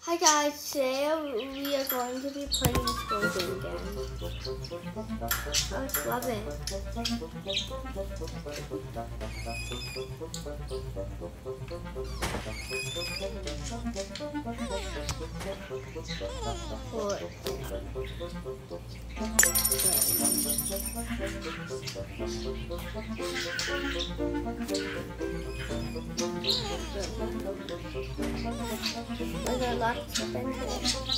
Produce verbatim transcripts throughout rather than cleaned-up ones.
Hi guys, today we are going to be playing this board game again. I just love it. Four. There's a lot to spend here.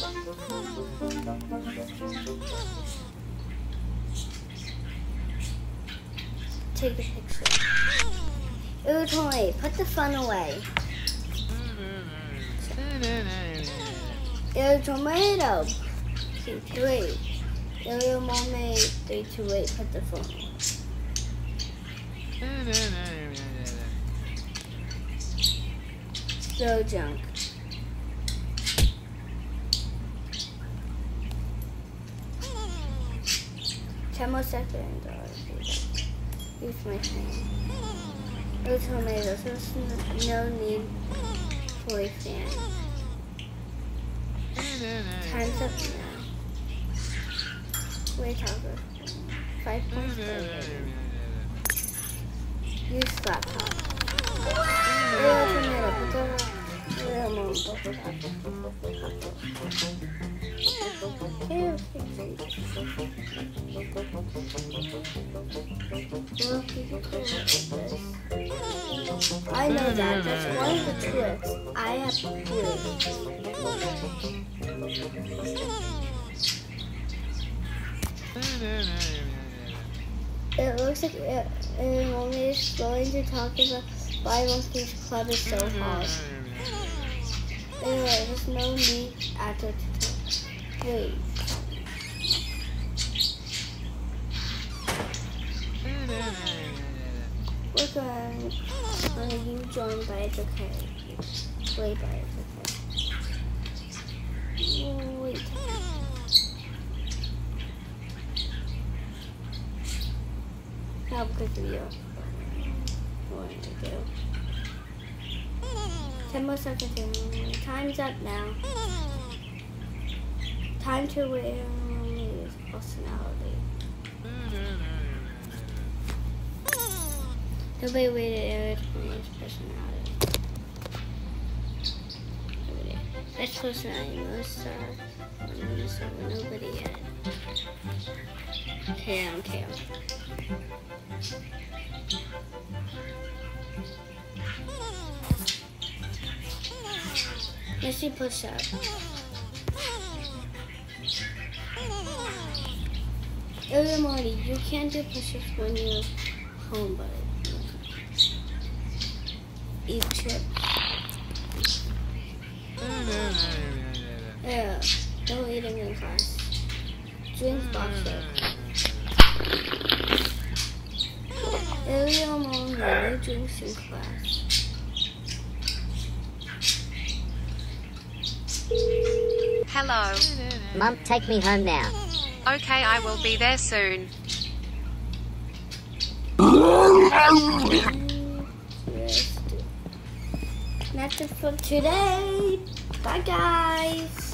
Take a picture. Ooh, toy, put the phone away. Yo, tomato. Three, two, eight. Yo, yo, mommy. Three, two, eight. Put the phone away. So junk. Ten more seconds. Use my hand. No tomatoes. There's no need for a fan. Time's up now. Wait, Talbot. Five points for use laptop. Little tomato. Put the little more bubble wrap. I know that. That's one of the tricks. I have clue. It looks like it, it only is going to talk about why Monkey's Club is so hard. Anyway, there's no need after tutorial. Wait. Look on, on you join, but it's okay. Wait, but it's okay. Wait. How good video? What to do? Ten more seconds. Time's up now. Time to wear his personality. Nobody waited Eric for his personality. That's personality. Most stars. Nobody yet. Cam, Cam. Let's see push up. Every morning, you can't do push-ups when you're home, but eat chips. Yeah, don't eat them in class. Drink boxer. Every morning, no drinks in class. Hello. Mum, take me home now. Okay, I will be there soon. That's it for today. Bye, guys.